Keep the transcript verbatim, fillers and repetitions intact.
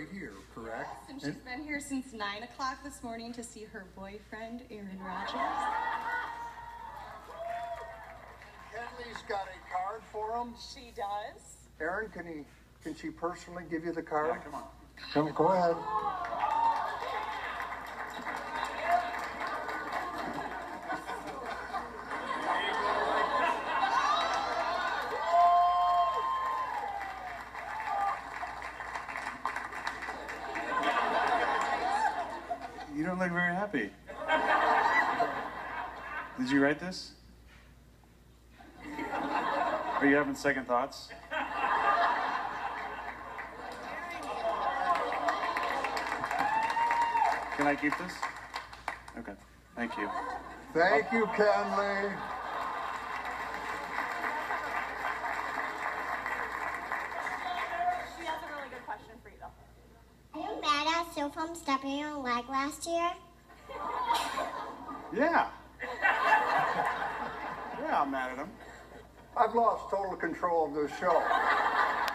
right here, correct? Yes, and she's and been here since nine o'clock this morning to see her boyfriend, Aaron Rodgers. Kenley's got a card for him. She does. Aaron, can he? Can she personally give you the card? Yeah, come on. Come, go ahead. You don't look very happy. Did you write this? Are you having second thoughts? Can I keep this? Okay, thank you. Thank you, Kenley. She has a really good question for you, though. Are you mad at Sue from stepping on your leg last year? Yeah. Yeah, I'm mad at him. I've lost total control of this show.